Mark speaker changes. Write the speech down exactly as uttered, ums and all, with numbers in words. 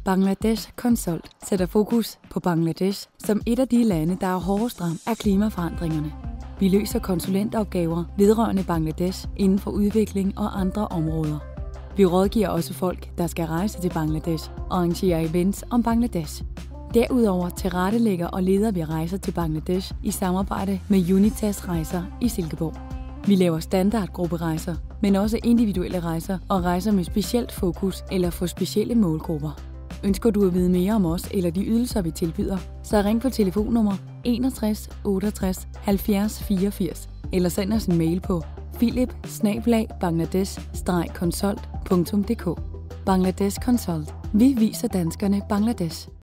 Speaker 1: Bangladesh Consult sætter fokus på Bangladesh som et af de lande, der er hårdest ramt af klimaforandringerne. Vi løser konsulentopgaver vedrørende Bangladesh inden for udvikling og andre områder. Vi rådgiver også folk, der skal rejse til Bangladesh og arrangerer events om Bangladesh. Derudover tilrettelægger og leder vi rejser til Bangladesh i samarbejde med Unitas Rejser i Silkeborg. Vi laver standardgrupperejser, men også individuelle rejser og rejser med specielt fokus eller for specielle målgrupper. Ønsker du at vide mere om os eller de ydelser, vi tilbyder, så ring på telefonnummer enogtres otteogtres halvfjerds fireogfirs eller send os en mail på philip bindestreg bangladesh bindestreg consult punktum d k. Bangladesh Consult. Vi viser danskerne Bangladesh.